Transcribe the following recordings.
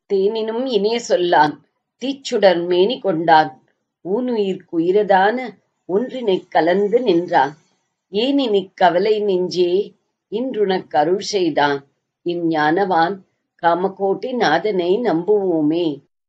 தேனினும் இனிய சொல்லான் தீச்சுடர் மேனி கொண்டான் ஊனுயிர்க்கு உயிரதான ஒன்றினைக் கலந்து நின்றான். ஏனினிக் கவலை நெஞ்சே இன்றுனக்கு அருள் செய்தான் இஞ்ஞானவான் காமகோட்டி நாதனை நம்புவோமே.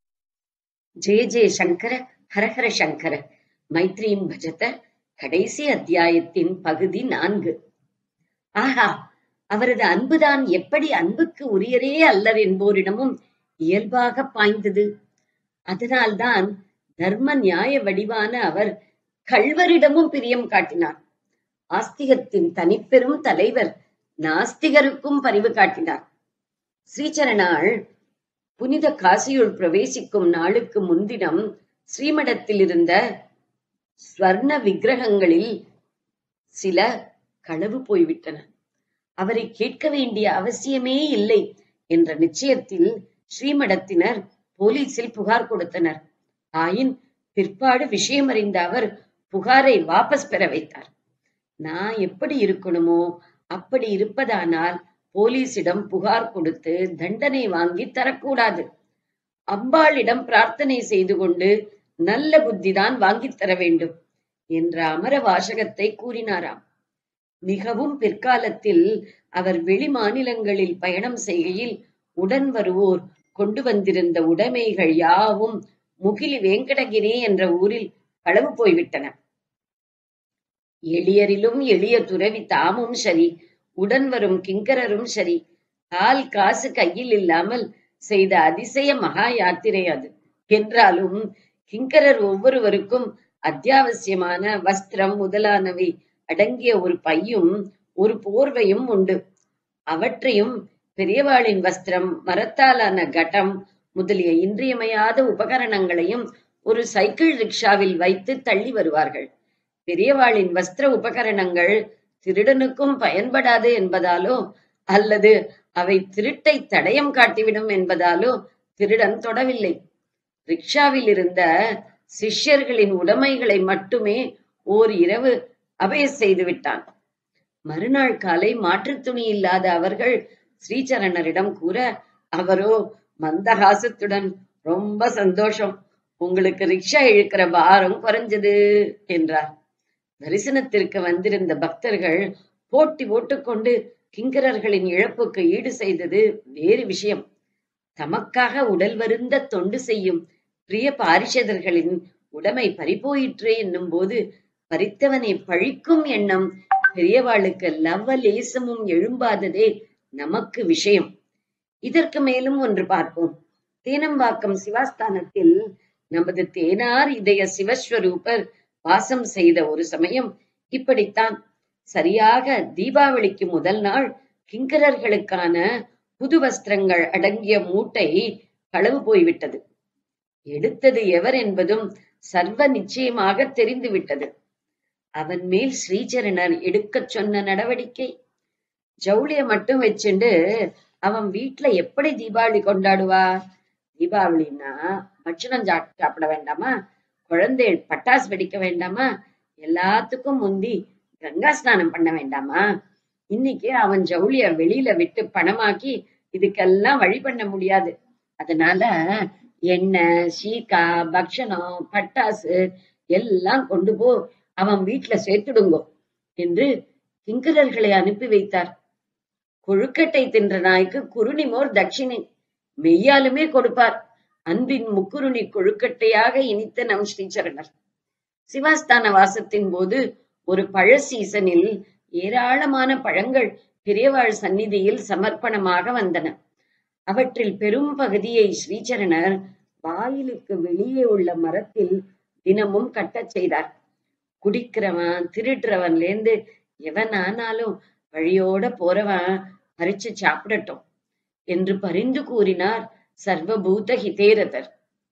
ஜெய ஜெய சங்கர ஹரஹர சங்கர. மைத்ரீம் பஜத கடைசி அத்தியாயத்தின் பகுதி 4. ஆஹா, அவரது அன்புதான் எப்படி அன்புக்கு உரியரே அல்லர் என்போரிடமும் இயல்பாக பாய்ந்தது. அதனால்தான் தர்ம நியாய வடிவான அவர் கள்வரிடமும் பிரியம் காட்டினார். ஆஸ்திகத்தின் தனிப்பெரும் தலைவர் நாஸ்திகருக்கும் பரிவு காட்டினார். ஸ்ரீசரணாள் புனித காசியுள் பிரவேசிக்கும் நாளுக்கு முன்தினம் ஸ்ரீமடத்தில் இருந்த ஸ்வர்ண விக்கிரகங்களில் சில களவு போய்விட்டன. அவரை கேட்க வேண்டிய அவசியமே இல்லை என்ற நிச்சயத்தில் ஸ்ரீமடத்தினர் போலீசில் புகார் கொடுத்தனர். ஆயின் பிற்பாடு விஷயம் அறிந்த அவர் புகாரை வாபஸ் பெற வைத்தார். நான் எப்படி இருக்கணுமோ அப்படி இருப்பதானால் போலீசிடம் புகார் கொடுத்து தண்டனை வாங்கி தரக்கூடாது. அம்பாளிடம் பிரார்த்தனை செய்து கொண்டு நல்ல புத்திதான் வாங்கித் தர வேண்டும் என்ற அமர வாசகத்தை கூறினாராம். மிகவும் பிற்காலத்தில் அவர் வெளி மாநிலங்களில் பயணம் செய்கையில் உடன் வருவோர் கொண்டு வந்திருந்த உடைமைகள் யாவும் முகிலி வெங்கடகிரி என்ற ஊரில் களவு போய்விட்டன. எளியரிலும் எளிய துறவி தாமும் சரி, உடன் வரும் கிங்கரரும் சரி, கால் காசு கையில் இல்லாமல் செய்த அதிசய மகா யாத்திரை அது. என்றாலும் கிங்கரர் ஒவ்வொருவருக்கும் அத்தியாவசியமான வஸ்திரம் முதலானவை அடங்கிய ஒரு பையும் ஒரு போர்வையும் உண்டு. அவற்றையும் பெரியவாளின் வஸ்திரம், மரத்தாலான கட்டம் முதலிய இன்றியமையாத உபகரணங்களையும் ஒரு சைக்கிள் ரிக்ஷாவில் வைத்து தள்ளி வருவார்கள். பெரியவாளின் வஸ்திர உபகரணங்கள் திருடனுக்கும் பயன்படாது என்பதாலோ அல்லது அவை திருட்டை தடயம் காட்டிவிடும் என்பதாலோ திருடன் தொடவில்லை. ரிக்ஷாவில் இருந்த சிஷ்யர்களின் உடைமைகளை மட்டுமே ஓர் இரவு அபய செய்து விட்டான். மறுநாள் காலை மாற்றுத் துணி இல்லாத அவர்கள் ஸ்ரீசரணரிடம் கூற, அவரோ மந்தஹாசத்துடன், ரொம்ப சந்தோஷம், உங்களுக்கு ரிக்ஷா இழுக்கிற பாரம் குறைஞ்சது என்றார். தரிசனத்திற்கு வந்திருந்த பக்தர்கள் போட்டி போட்டுக்கொண்டு கிங்கரர்களின் இழப்புக்கு ஈடு செய்தது வேறு விஷயம். தமக்காக உடல் வருந்த தொண்டு செய்யும் பிரிய பாரிஷதர்களின் உடைமை பறிபோயிற்று என்னும் போது பறித்தவனை பழிக்கும் எண்ணம் பெரியவாளுக்கு லவலேசமும் எழும்பாததே நமக்கு விஷயம். இதற்கு மேலும் ஒன்று பார்ப்போம். தேனம்பாக்கம் சிவாஸ்தானத்தில் நமது தேனார் இதய சிவஸ்வரூபர் வாசம் செய்த ஒரு சமயம் இப்படித்தான். சரியாக தீபாவளிக்கு முதல் நாள் கிங்கரர்களுக்கான புது வஸ்திரங்கள் அடங்கிய மூட்டை களவு போய்விட்டது. எடுத்தது எவர் என்பதும் சர்வ நிச்சயமாக தெரிந்துவிட்டது. அவன் மேல் ஸ்ரீசரணர் எடுக்கச் சொன்ன நடவடிக்கை, ஜவுளிய மட்டும் வச்சுண்டு அவன் வீட்டுல எப்படி தீபாவளி கொண்டாடுவா? தீபாவளின்னா பட்சணம் சாப்பிட வேண்டாமா? குழந்தைகள் பட்டாசு வெடிக்க வேண்டாமா? எல்லாத்துக்கும் முந்தி கங்கா ஸ்நானம் பண்ண வேண்டாமா? இன்னைக்கு அவன் ஜவுளிய வெளியில விட்டு பணமாக்கி இதுக்கெல்லாம் வழி பண்ண முடியாது. அதனால எண்ணெய், சீக்கா, பக்ஷணம், பட்டாசு எல்லாம் கொண்டு போ, அவன் வீட்டுல சேர்த்துடுங்கோ என்று கிங்கரர்களை அனுப்பி வைத்தார். கொழுக்கட்டை தின்ற நாய்க்கு குருணிமோர் தட்சிணை மெய்யாலுமே கொடுப்பார். அன்பின் முக்குருணி கொழுக்கட்டையாக இனித்த நம் ஸ்ரீசரணர். சிவாஸ்தான வாசத்தின் போது ஒரு பழ சீசனில் ஏராளமான பழங்கள் பெரியவாள் சந்நிதியில் சமர்ப்பணமாக வந்தன. அவற்றில் பெரும் பகுதியை ஸ்ரீசரணர் வாயிலுக்கு வெளியே உள்ள மரத்தில் தினமும் கட்டச் செய்தார். குடிக்கிறவன் திருடுறவன்லேருந்து எவன் ஆனாலும் வழியோட போறவன் பறிச்சு சாப்பிடட்டும் என்று பரிந்து கூறினார் சர்வபூத ஹிதேரதர்.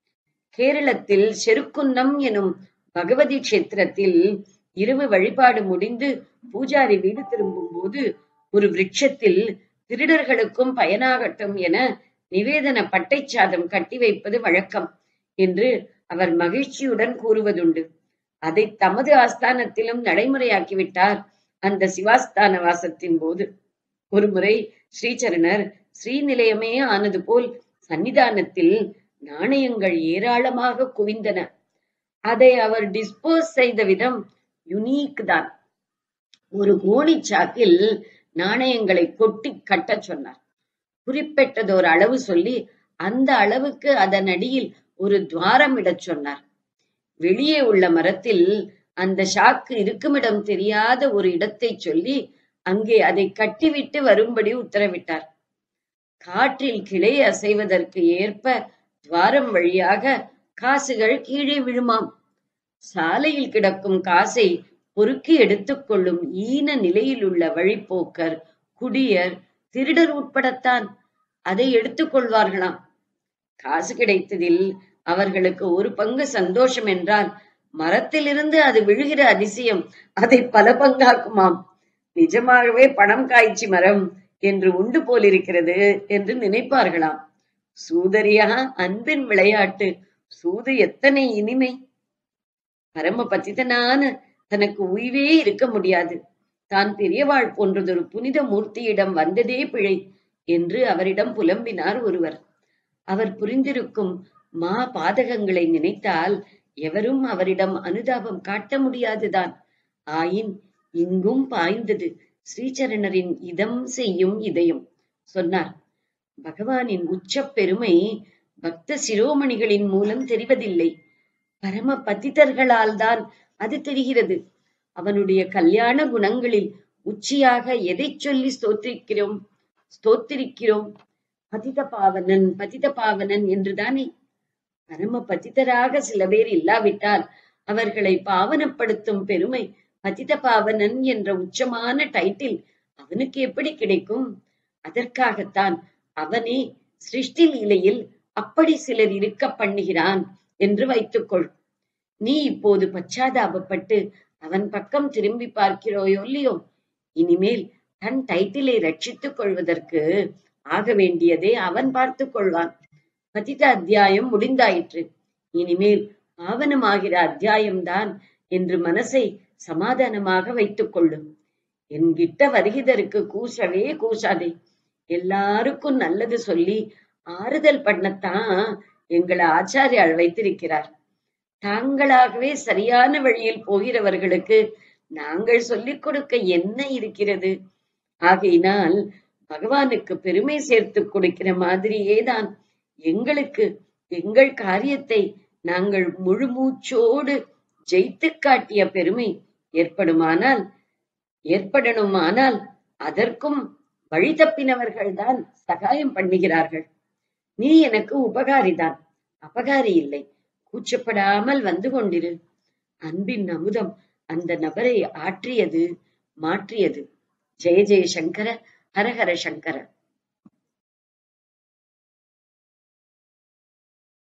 கேரளத்தில் செருக்குன்னம் எனும் பகவதி கஷேத்திரத்தில் இரவு வழிபாடு முடிந்து பூஜாரி வீடு திரும்பும் போது ஒரு விருட்சத்தில் திருடர்களுக்கும் பயனாகட்டும் என நிவேதன பட்டை சாதம் கட்டி வைப்பது வழக்கம் என்று அவர் மகிழ்ச்சியுடன் கூறுவதுண்டு. அதை தமது ஆஸ்தானத்திலும் நடைமுறையாக்கிவிட்டார் அந்த சிவாஸ்தான வாசத்தின் போது. ஒரு முறை ஸ்ரீசரணர் ஸ்ரீநிலையமே ஆனது போல் சன்னிதானத்தில் நாணயங்கள் ஏராளமாக குவிந்தன. அதை அவர் டிஸ்போஸ் செய்த விதம் யுனீக் தான். ஒரு கோணிச்சாக்கில் நாணயங்களை கொட்டி கட்டச் சொன்னார். குறிப்பிட்டதோர் அளவு சொல்லி அந்த அளவுக்கு அதன் அடியில் ஒரு துவாரம் இடச் சொன்னார். வெளியே உள்ள மரத்தில் அந்த ஷாக்கு இருக்குமிடம் தெரியாத ஒரு இடத்தை சொல்லி அங்கே அதை கட்டிவிட்டு வரும்படி உத்தரவிட்டார். காற்றில் கிளை அசைவதற்கு ஏற்ப துவாரம் வழியாக காசுகள் கீழே விழுமாம். சாலையில் கிடக்கும் காசை பொறுக்கி எடுத்துக்கொள்ளும் ஈன நிலையில் உள்ள வழிப்போக்கர், குடியர், திருடர் உட்படத்தான் அதை எடுத்துக் கொள்வார்களாம். காசு கிடைத்ததில் அவர்களுக்கு ஒரு பங்கு சந்தோஷம் என்றால், மரத்திலிருந்து அது விழுகிற அதிசயம் அதை பல பங்காக்குமாம். நிஜமாகவே பணம் காய்ச்சி மரம் என்று உண்டு போலிருக்கிறது என்று நினைப்பார்களாம். சூதரியா, அன்பின் விளையாட்டு, சூது எத்தனை இனிமை! பரம பத்திதனான தனக்கு உய்வே இருக்க முடியாது, தான் பெரியவாள் போன்றதொரு புனித மூர்த்தியிடம் வந்ததே பிழை என்று அவரிடம் புலம்பினார் ஒருவர். அவர் புரிந்திருக்கும் மா பாதகங்களை நினைத்தால் எவரும் அவரிடம் அனுதாபம் காட்ட முடியாதுதான். ஆயின் இங்கும் பாய்ந்தது ஸ்ரீசரணரின் இதம் செய்யும் இதயம். சொன்னார், பகவானின் உச்ச பெருமை பக்த சிரோமணிகளின் மூலம் தெரிவதில்லை, பரம பதிதர்களால் தான் அது தெரிகிறது. அவனுடைய கல்யாண குணங்களில் உச்சியாக எதை சொல்லி ஸ்தோத்திரிக்கிறோம்? பதித பாவனன், பதித பாவனன் என்றுதானே. பரம பதிதராக சில பேர் இல்லாவிட்டால் அவர்களை பாவனப்படுத்தும் பெருமை பதித பாவனன் என்ற உச்சமான டைட்டில் அவனுக்கு எப்படி கிடைக்கும்? அதற்காகத்தான் அவனே சிருஷ்டி லீலையில் அப்படி சிலர் இருக்க பண்ணுகிறான் என்று வைத்துக்கொள். நீ இப்போது பச்சாதாபப்பட்டு அவன் பக்கம் திரும்பி பார்க்கிறோயோ இல்லையோ, இனிமேல் தன் டைட்டிலை ரட்சித்துக் கொள்வதற்கு ஆக வேண்டியதை அவன் பார்த்துக் கொள்வான். பதித அத்தியாயம் முடிந்தாயிற்று, இனிமேல் பாவனமாகிற அத்தியாயம்தான் என்று மனசை சமாதானமாக வைத்துக் கொள்ளும். என்கிட்ட வருகிறதற்கு கூசவே கூசாதே. எல்லாருக்கும் நல்லது சொல்லி ஆறுதல் பண்ணத்தான் எங்களை ஆச்சாரியால் வைத்திருக்கிறார். தாங்களாகவே சரியான வழியில் போகிறவர்களுக்கு நாங்கள் சொல்லிக் கொடுக்க என்ன இருக்கிறது? ஆகையினால் பகவானுக்கு பெருமை சேர்த்து கொடுக்கிற மாதிரியேதான் எங்களுக்கு எங்கள் காரியத்தை நாங்கள் முழு மூச்சோடு ஜெயித்து காட்டிய பெருமை ஏற்படணுமானால் அதற்கும் வழி தப்பினவர்கள்தான் சகாயம் பண்ணுகிறார்கள். நீ எனக்கு உபகாரிதான், அபகாரி இல்லை. கூச்சப்படாமல் வந்து கொண்டிரு. அன்பின் அமுதம் அந்த நபரை ஆற்றியது, மாற்றியது. ஜெய ஜெய சங்கர, ஹரஹர சங்கர.